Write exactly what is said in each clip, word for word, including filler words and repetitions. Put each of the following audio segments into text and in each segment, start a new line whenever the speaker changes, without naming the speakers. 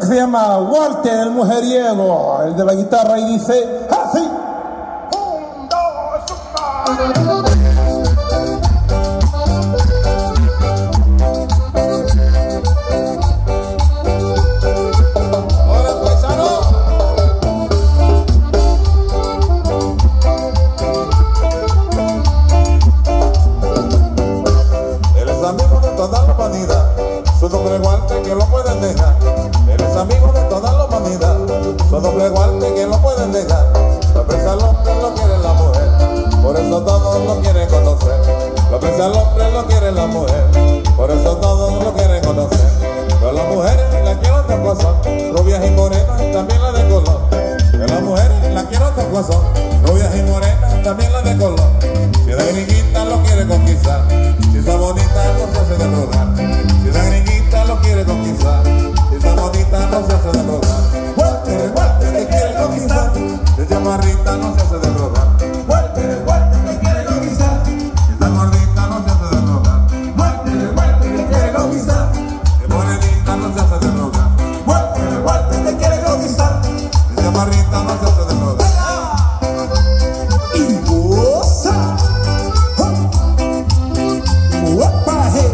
se llama Walter el Mujeriego, el de la guitarra, y dice así. Un, dos, uno.
Su doble guante que lo pueden dejar. Eres amigo de toda la humanidad. Su doble guante que lo pueden dejar. Lo pesa el hombre, lo quiere la mujer. Por eso todos lo quieren conocer. Lo pesa el hombre, lo quiere la mujer. Por eso todos lo quieren conocer. Pero las mujeres la quiero otra cosa, rubias y morenas, también la de color. Que las mujeres la quiero otra cosa, rubias y morenas, también la de color. Si la gringuita lo quiere conquistar, si está bonita no se hace de rogar. Si la gringuita lo quiere conquistar, si está bonita no se hace de rogar. Walter, Walter te quiere conquistar, si chamarrita no se hace de rogar. Walter, Walter te quiere conquistar, si está gordita no se hace de rogar. Walter, Walter te quiere conquistar, si morenita no se hace de rogar. Walter, Walter te quiere conquistar, si chamarrita no se hace de rogar.
Y goza. Uepa, hey.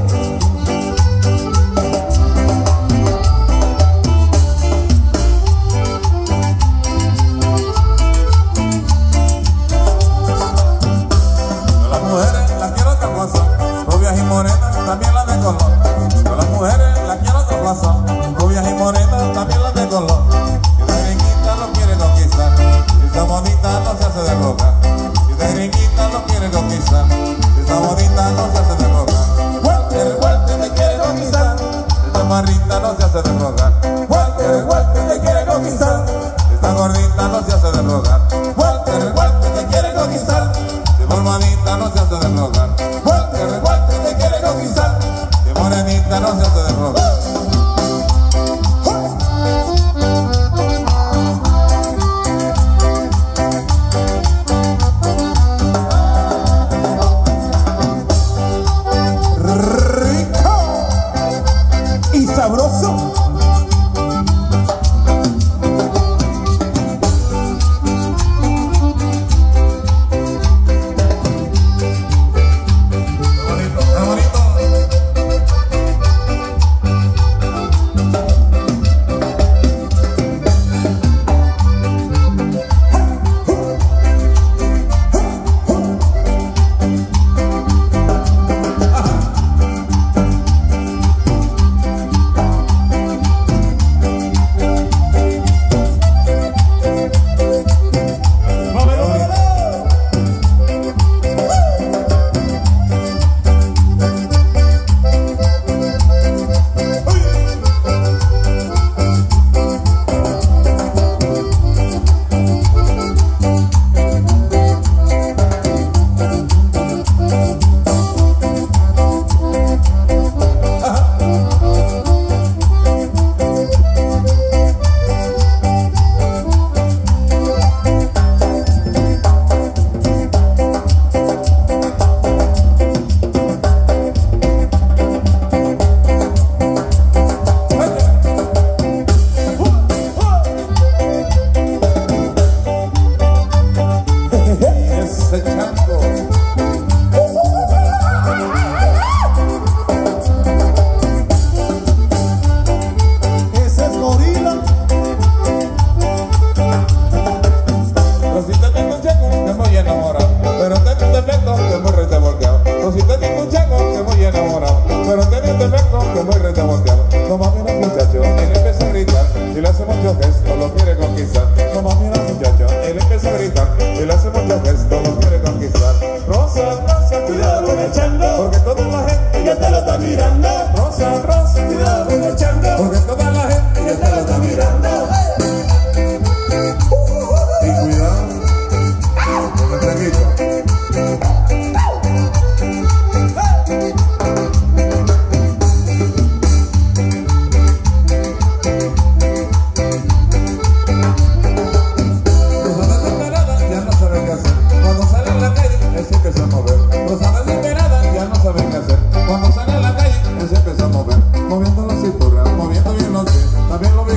Rubias y morenas, también las de color. Yo las mujeres las quiero otra cosa, rubias y morenas, también las de color. Si la gringuita lo quiere conquistar, si está bonita no se hace de rogar. Si la gringuita lo quiere conquistar, si está bonita no se hace de rogar. Walter, Walter te quiere conquistar, si está marrita no se hace de rogar. Walter, Walter te quiere conquistar, si está gordita no se hace de rogar. Walter, Walter te quiere conquistar, si formadita no se hace de rogar. Walter, Walter te quiere conquistar, si morenita no se hace de rogar.
Rico y sabroso.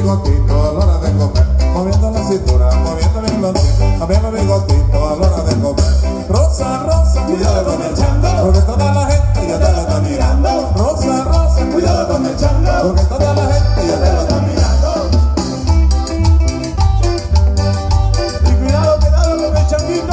bigotito a la hora de comer, moviendo la cintura, moviendo bien los pies, moviendo bigotito a la hora de comer. Rosa, rosa, cuidado con el chango, porque toda la gente ya te lo está mirando. Rosa, rosa, cuidado con el chango, porque toda la gente ya te lo está mirando.
Y cuidado, cuidado con el changuito.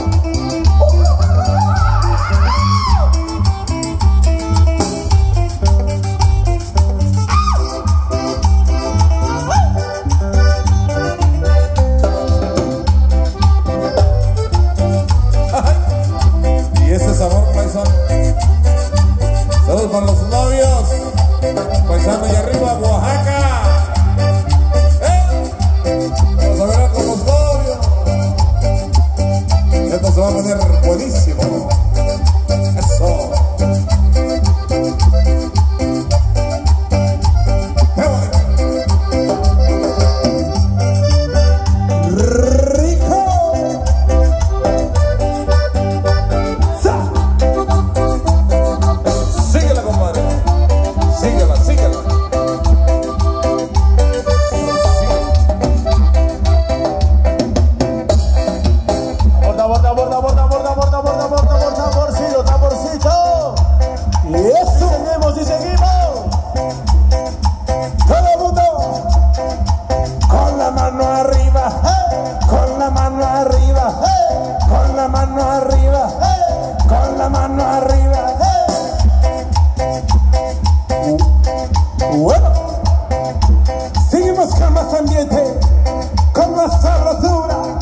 Saludos para los novios, paisano y arriba Oaxaca. ¿Eh? Vamos a ver con los novios. Esto se va a poner buenísimo. Eso. ¡Qué bonito! ¡Rico! ¡Sa! Síguela, compadre. Síguela, síguela.
Borda, borda, borda, borda, borda, borda, borda, borda, borda, taborcito, taborcito. Y eso. Y seguimos, y seguimos. Todo el mundo. Con la mano arriba. Hey. Con la mano arriba. Hey. Con la mano arriba. Hey. Con la mano arriba. Hey. Bueno, seguimos con más ambiente, con más sabrosura.